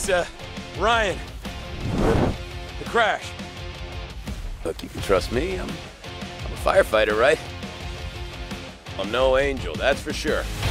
It's, Ryan. The crash. Look, you can trust me. I'm a firefighter, right? I'm no angel, that's for sure.